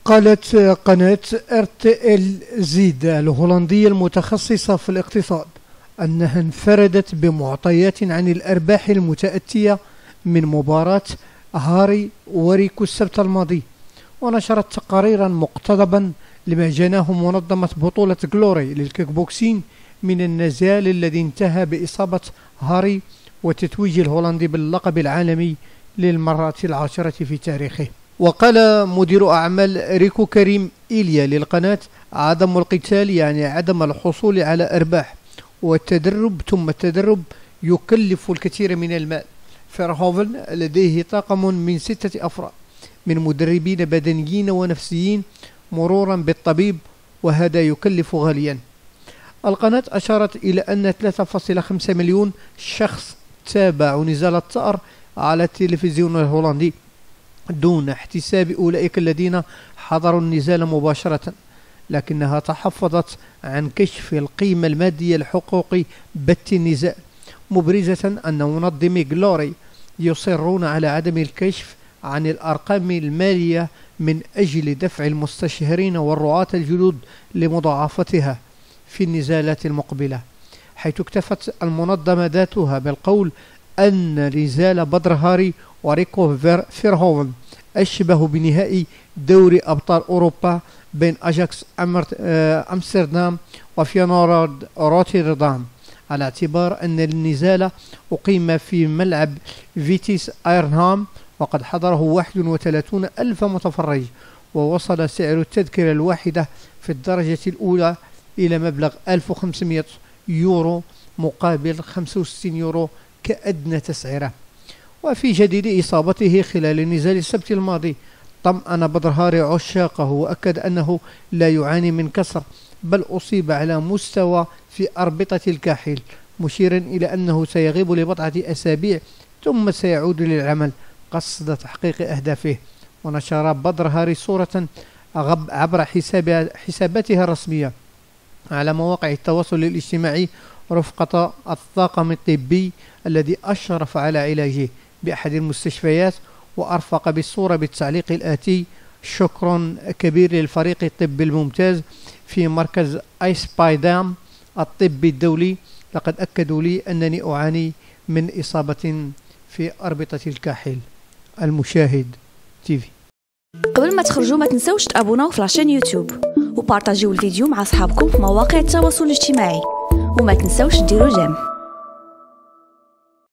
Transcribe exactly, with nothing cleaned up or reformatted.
قالت قناة ار تي ال زيد الهولندية المتخصصة في الاقتصاد أنها انفردت بمعطيات عن الأرباح المتأتية من مباراة هاري وريكو السبت الماضي، ونشرت تقاريرا مقتضبا لما جناه منظمة بطولة جلوري للكيك بوكسين من النزال الذي انتهى بإصابة هاري وتتويج الهولندي باللقب العالمي للمرة العاشرة في تاريخه. وقال مدير أعمال ريكو كريم إيليا للقناة: عدم القتال يعني عدم الحصول على أرباح، والتدرب ثم التدرب يكلف الكثير من المال. فيرهوفن لديه طاقم من ستة أفراد من مدربين بدنيين ونفسيين مرورا بالطبيب، وهذا يكلف غاليا. القناة أشارت إلى أن ثلاثة فاصلة خمسة مليون شخص تابعوا نزال الثأر على التلفزيون الهولندي دون احتساب أولئك الذين حضروا النزال مباشرة، لكنها تحفظت عن كشف القيمة المادية لحقوق بث النزال، مبرزة أن منظمي جلوري يصرون على عدم الكشف عن الأرقام المالية من أجل دفع المستشهرين والرعاة الجدد لمضاعفتها في النزالات المقبلة، حيث اكتفت المنظمة ذاتها بالقول أن نزال بدر هاري وريكو فيرهوفن أشبه بنهائي دوري أبطال أوروبا بين أجاكس أمستردام وفينورد روتردام، على اعتبار أن النزال أقيم في ملعب فيتيس أيرنهام وقد حضره واحد وثلاثون ألف متفرج، ووصل سعر التذكرة الواحدة في الدرجة الأولى إلى مبلغ ألف وخمسمائة يورو مقابل خمسة وستين يورو كأدنى تسعيره. وفي جديد إصابته خلال نزال السبت الماضي، طمأن بدر هاري عشاقه وأكد أنه لا يعاني من كسر، بل أصيب على مستوى في أربطة الكاحل، مشيرا إلى أنه سيغيب لبضعة أسابيع ثم سيعود للعمل قصد تحقيق أهدافه. ونشر بدر هاري صورة عبر حساب حساباتها الرسمية على مواقع التواصل الاجتماعي رفقة الطاقم الطبي الذي أشرف على علاجه بأحد المستشفيات، وأرفق بالصورة بالتعليق الآتي: شكر كبير للفريق الطبي الممتاز في مركز ايسبايدام الطبي الدولي، لقد أكدوا لي أنني أعاني من إصابة في أربطة الكاحل. المشاهد تي في. قبل ما تخرجوا ما تنسوش تابوناو في لاشين يوتيوب وبارطاجيو الفيديو مع أصحابكم في مواقع التواصل الاجتماعي، وما تنسوش ديروا جيم.